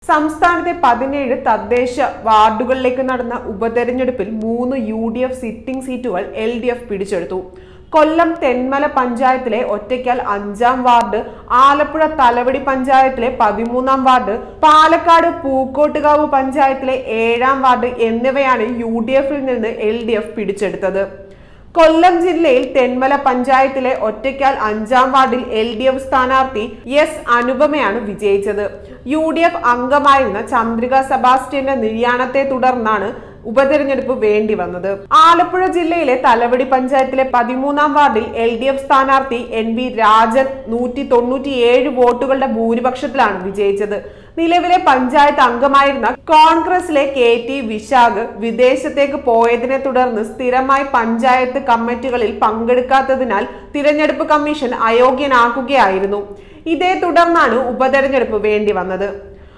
സംസ്ഥാനത്തെ 17 തദ്ദേശ വാർഡുകളിലേക്ക് നടന്ന ഉപതെരഞ്ഞെടുപ്പിൽ 3 UDF സിറ്റിംഗ് സീറ്റുകൾ LDF പിടിച്ചെടുത്തു. കൊല്ലം തെന്മല പഞ്ചായത്തിലെ ഒറ്റയ്ക്കൽ 5-ാം വാർഡ്, ആലപ്പുഴ തലവടി പഞ്ചായത്തിലെ 13-ാം വാർഡ്, പാലക്കാട് പൂക്കോട്ടുകാവ് പഞ്ചായത്തിലെ 7-ാം വാർഡ് എന്നിവയാണ് UDFിൽ നിന്ന് LDF പിടിച്ചെടുത്തത്. കൊല്ലം ജില്ലയിൽ തെന്മല പഞ്ചായത്തിലെ ഒറ്റയ്ക്കൽ 5-ാം വാർഡിൽ LDF സ്ഥാനാർത്ഥി S അനുപമയാണ് വിജയിച്ചത്. UDF അംഗമായിരുന്ന ചന്ദ്രിക സെബാസ്റ്റ്യന്റെ നിര്യാണത്തെ തുടർന്നാണ് ഉപതെരഞ്ഞെടുപ്പ് വേണ്ടി വന്നത്. ആലപ്പുഴ ജില്ലയിലെ തലവടി പഞ്ചായത്തിലെ 13-ാം വാർഡിൽ LDF സ്ഥാനാർത്ഥി NV രാജൻ 197 വോട്ടുകളുടെ ഭൂരിപക്ഷത്തിലാണ് വിജയിച്ചത്. നിലവിലെ പഞ്ചായത്ത് അംഗമായിരുന്ന കോൺഗ്രസിലെ KT വിശാഖ് വിദേശത്തേക്ക് പോയതിനെ തുടർന്ന് സ്ഥിരമായി പഞ്ചായത്ത് കമ്മിറ്റികളിൽ പങ്കെടുക്കാത്തതിനാൽ തിരഞ്ഞെടുപ്പ് കമ്മീഷൻ അയോഗ്യനാക്കുകയായിരുന്നു. ഇതേ തുടർന്നാണ് ഉപതെരഞ്ഞെടുപ്പ് വേണ്ടി വന്നത്.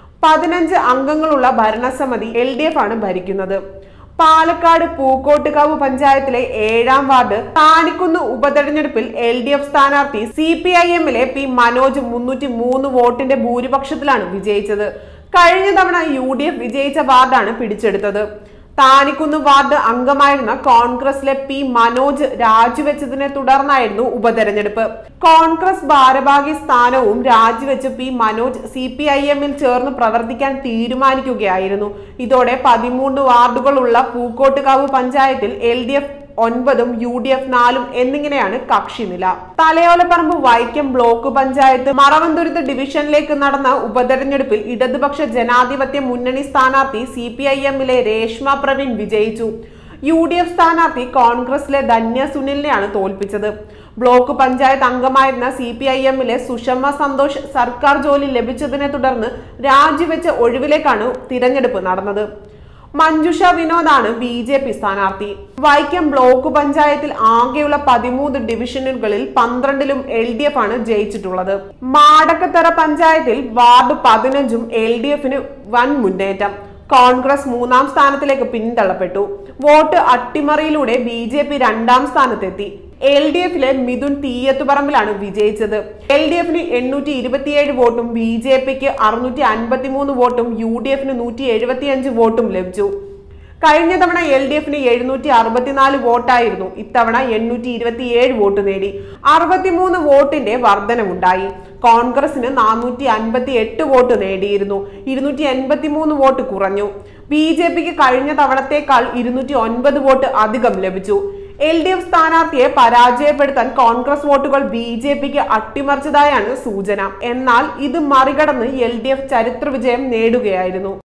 15 അംഗങ്ങളുള്ള ഭരണസമിതി LDF ആണ് ഭരിക്കുന്നത്. പാലക്കാട് പൂക്കോട്ടുകാവ് പഞ്ചായത്തിലെ 7-ാം വാർഡ് താനിക്കുന്ന് ഉപതെരഞ്ഞെടുപ്പിൽ LDF സ്ഥാനാർത്ഥി CPIMലെ P മനോജ് 303 വോട്ടിന്റെ ഭൂരിപക്ഷത്തിലാണ് വിജയിച്ചത്. കഴിഞ്ഞ തവണ UDF വിജയിച്ച വാർഡാണ് പിടിച്ചെടുത്തത്. താനിക്കുന്ന് വാർഡ് അംഗമായിരുന്ന കോൺഗ്രസിലെ P മനോജ് രാജിവെച്ചതിനെ തുടർന്നായിരുന്നു ഉപതെരഞ്ഞെടുപ്പ്. കോൺഗ്രസ് ഭാരവാഹി സ്ഥാനവും രാജിവെച്ച് P മനോജ് CPIMൽ ചേർന്ന് പ്രവർത്തിക്കാൻ തീരുമാനിക്കുകയായിരുന്നു. ഇതോടെ 13 വാർഡുകളുള്ള പൂക്കോട്ടുകാവ് പഞ്ചായത്തിൽ LDF 9ഉം UDF 4ഉം എന്നിങ്ങനെയാണ് കക്ഷിനില. തലയോലപ്പറമ്പ് വൈക്കം ബ്ലോക്ക് പഞ്ചായത്ത് മറവന്തുരുത്ത് ഡിവിഷനിലേക്ക് നടന്ന ഉപതെരഞ്ഞെടുപ്പിൽ ഇടതുപക്ഷ ജനാധിപത്യ മുന്നണി സ്ഥാനാർത്ഥി CPIMലെ രേഷ്മ പ്രവീൺ വിജയിച്ചു. UDF സ്ഥാനാർത്ഥി കോൺഗ്രസിലെ ധന്യ സുനിലിനെയാണ് തോൽപ്പിച്ചത്. ബ്ലോക്ക് പഞ്ചായത്ത് അംഗമായിരുന്ന CPIMലെ സുഷമ സന്തോഷ് സർക്കാർ ജോലി ലഭിച്ചതിനെ തുടർന്ന് രാജിവെച്ച ഒഴിവിലേക്കാണ് തിരഞ്ഞെടുപ്പ് നടന്നത്. മഞ്ജുഷ വിനോദാണ് BJP സ്ഥാനാർത്ഥി. വൈക്കം ബ്ലോക്ക് പഞ്ചായത്തിൽ ആകെയുള്ള 13 ഡിവിഷനുകളിൽ 12ലും LDF ആണ് ജയിച്ചിട്ടുള്ളത്. മാടക്കത്തറ പഞ്ചായത്തിൽ വാർഡ് 15ഉം LDFന് വൻ മുന്നേറ്റം. കോൺഗ്രസ് 3-ാം സ്ഥാനത്തിലേക്ക് പിന്തള്ളപ്പെട്ടു. വോട്ട് അട്ടിമറിയിലൂടെ BJP 2-ാം സ്ഥാനത്തെത്തി. LDFലെ മിഥുൻ തീയത്തുപറമ്പിലാണ് വിജയിച്ചത്. LDFന് 827 വോട്ടും BJPക്ക് 653 വോട്ടും UDFന് 175 വോട്ടും ലഭിച്ചു. കഴിഞ്ഞ തവണ LDFന് 764 വോട്ടായിരുന്നു. ഇത്തവണ 827 വോട്ട് നേടി. 63 വോട്ടിന്റെ വർധനവുണ്ടായി. കോൺഗ്രസിന് 458 വോട്ട് നേടിയിരുന്നു. 283 വോട്ട് കുറഞ്ഞു. BJPക്ക് കഴിഞ്ഞ തവണത്തേക്കാൾ 209 വോട്ട് അധികം ലഭിച്ചു. LDF സ്ഥാനാർത്ഥിയെ പരാജയപ്പെടുത്താൻ കോൺഗ്രസ് വോട്ടുകൾ BJPക്ക് അട്ടിമറിച്ചതായാണ് സൂചന. എന്നാൽ ഇത് മറികടന്ന് LDF ചരിത്ര വിജയം നേടുകയായിരുന്നു.